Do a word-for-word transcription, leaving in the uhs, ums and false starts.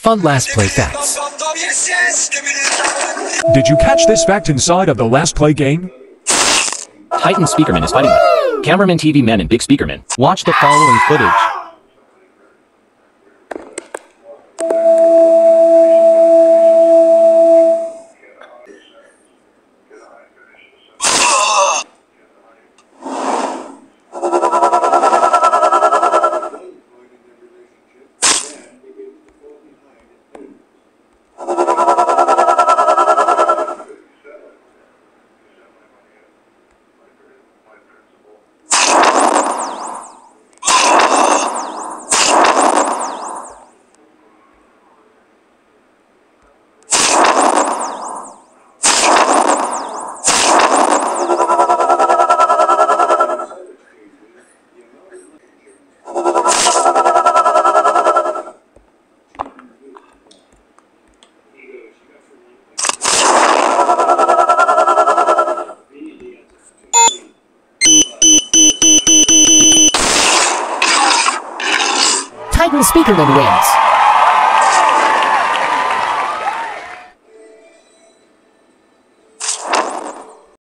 Fun last play facts. Did you catch this fact inside of the last play game? Titan Speakerman is fighting with Cameraman T V Men and Big Speakerman. Watch the following footage. Titan Speakerman wins.